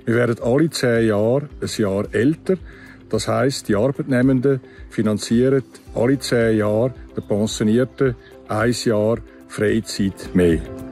Wir werden alle 10 Jahre ein Jahr älter. Das heisst, die Arbeitnehmenden finanzieren alle 10 Jahre den Pensionierten 1 Jahr Freizeit mehr.